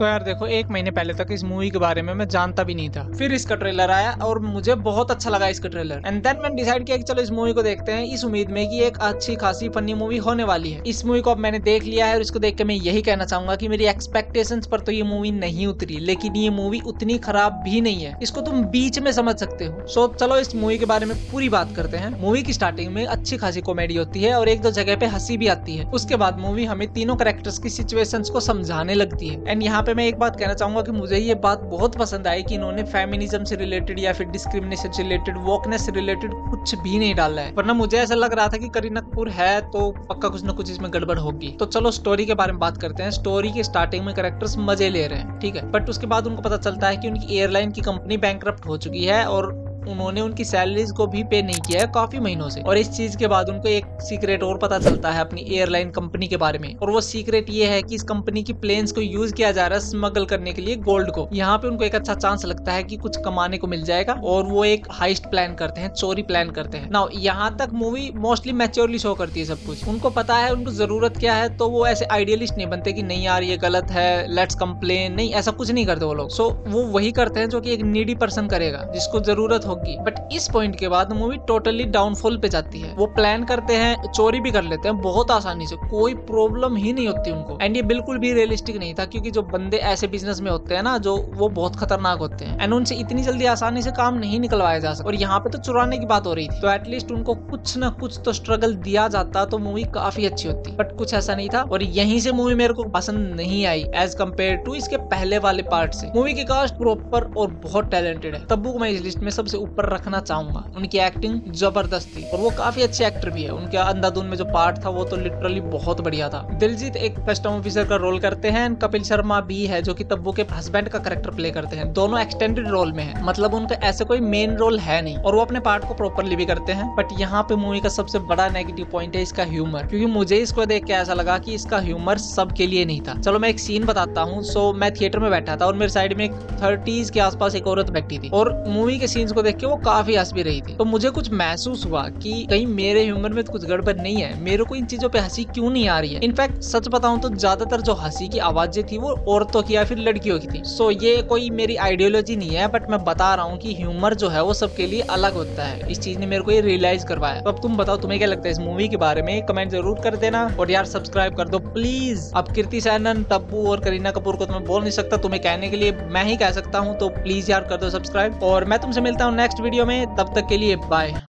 तो यार देखो, 1 महीने पहले तक इस मूवी के बारे में मैं जानता भी नहीं था। फिर इसका ट्रेलर आया और मुझे बहुत अच्छा लगा इसका ट्रेलर। एंड देन मैंने डिसाइड किया कि चलो इस मूवी को देखते हैं, इस उम्मीद में कि एक अच्छी खासी फनी मूवी होने वाली है। इस मूवी को अब मैंने देख लिया है और इसको देख के मैं यही कहना चाहूंगा कि मेरी एक्सपेक्टेशंस पर तो ये मूवी नहीं उतरी, लेकिन ये मूवी उतनी खराब भी नहीं है। इसको तुम बीच में समझ सकते हो। सो चलो इस मूवी के बारे में पूरी बात करते हैं। मूवी की स्टार्टिंग में अच्छी खासी कॉमेडी होती है और एक दो जगह पे हंसी भी आती है। उसके बाद मूवी हमें तीनों कैरेक्टर्स की सिचुएशंस को समझाने लगती है। एंड यहाँ पे मैं एक बात कहना चाहूंगा कि मुझे ये बात बहुत पसंद आई कि इन्होंने फेमिनिज्म से रिलेटेड या फिर डिस्क्रिमिनेशन से रिलेटेड, वोकनेस से रिलेटेड कुछ भी नहीं डाला है। वरना मुझे ऐसा लग रहा था कि करीना कपूर है तो पक्का कुछ ना कुछ इसमें गड़बड़ होगी। तो चलो स्टोरी के बारे में बात करते हैं। स्टोरी के स्टार्टिंग में कैरेक्टर्स मजे ले रहे हैं, ठीक है, बट उसके बाद उनको पता चलता है कि उनकी एयरलाइन की कंपनी बैंकरप्ट हो चुकी है और उन्होंने उनकी सैलरीज को भी पे नहीं किया है काफी महीनों से। और इस चीज के बाद उनको एक सीक्रेट और पता चलता है अपनी एयरलाइन कंपनी के बारे में, और वो सीक्रेट ये है कि इस कंपनी की प्लेन्स को यूज किया जा रहा है स्मगल करने के लिए गोल्ड को। यहाँ पे उनको एक अच्छा चांस लगता है कि कुछ कमाने को मिल जाएगा और वो एक हाइस्ट प्लान करते हैं, चोरी प्लान करते हैं। नाउ यहाँ तक मूवी मोस्टली मैच्योरली शो करती है सब कुछ। उनको पता है उनको जरूरत क्या है, तो वो ऐसे आइडियलिस्ट नहीं बनते कि नहीं यार ये गलत है, लेट्स कंप्लेन, नहीं, ऐसा कुछ नहीं करते वो लोग। सो वो वही करते हैं जो कि एक नीडी पर्सन करेगा जिसको जरूरत होगी। बट इस पॉइंट के बाद मूवी टोटली डाउनफॉल पे जाती है। वो प्लान करते हैं, चोरी भी कर लेते हैं बहुत आसानी से, कोई प्रॉब्लम ही नहीं होती उनको। एंड ये बिल्कुल भी रियलिस्टिक नहीं था, क्योंकि जो बंदे ऐसे बिजनेस में होते हैं ना, जो वो बहुत खतरनाक होते हैं एंड उनसे इतनी जल्दी आसानी से काम नहीं निकलवाया जा सकता। और यहाँ पे तो चुराने की बात हो रही थी, तो एटलीस्ट उनको कुछ ना कुछ तो स्ट्रगल दिया जाता तो मूवी काफी अच्छी होती। बट कुछ ऐसा नहीं था और यहीं से मूवी मेरे को पसंद नहीं आई एज कम्पेयर टू इसके पहले वाले पार्ट से। मूवी की कास्ट प्रॉपर और बहुत टैलेंटेड है। तब्बू को मैं इस लिस्ट में सबसे ऊपर रखना चाहूंगा। उनकी एक्टिंग जबरदस्त थी और वो काफी अच्छे एक्टर भी है। उनके अंधाधुन में जो पार्ट था वो तो लिटरली बहुत बढ़िया था। दिलजीत एक कस्टम ऑफिसर का रोल करते हैं। कपिल शर्मा भी है जो कि तब्बू के हस्बैंड का कैरेक्टर प्ले करते हैं। दोनों एक्सटेंडेड रोल में है, मतलब उनका ऐसे कोई मेन रोल है नहीं और वो अपने पार्ट को प्रॉपरली भी करते हैं। बट यहाँ पे मूवी का सबसे बड़ा नेगेटिव पॉइंट है इसका ह्यूमर, क्योंकि मुझे इसको देख के ऐसा लगा कि इसका ह्यूमर सबके लिए नहीं था। चलो मैं एक सीन बताता हूँ। सो मैं थिएटर में बैठा था और मेरे साइड में 30s के आसपास एक औरत बैठी थी और मूवी के सीन्स को देख के वो काफी हंस भी रही थी। तो मुझे कुछ महसूस हुआ कि कहीं मेरे ह्यूमर में तो कुछ गड़बड़ नहीं है, मेरे को इन चीजों पे हंसी क्यों नहीं आ रही है। इनफैक्ट सच बताऊं तो ज्यादातर जो हंसी की आवाजें थी वो औरतों की या फिर लड़कियों की थी। सो ये कोई मेरी आइडियोलॉजी नहीं है, बट मैं बता रहा हूँ कि ह्यूमर जो है वो सबके लिए अलग होता है। इस चीज ने मेरे को ये रियलाइज करवाया। तो अब तुम बताओ तुम्हें क्या लगता है इस मूवी के बारे में, कमेंट जरूर कर देना और यार सब्सक्राइब कर दो प्लीज। अब कीर्ति सैनन, तब्बू और करीना कपूर को तो मैं बोल नहीं सकता, तुम्हें कहने के लिए मैं ही कह सकता हूँ, तो प्लीज यार कर दो सब्सक्राइब। और मैं तुमसे मिलता हूँ नेक्स्ट वीडियो में, तब तक के लिए बाय।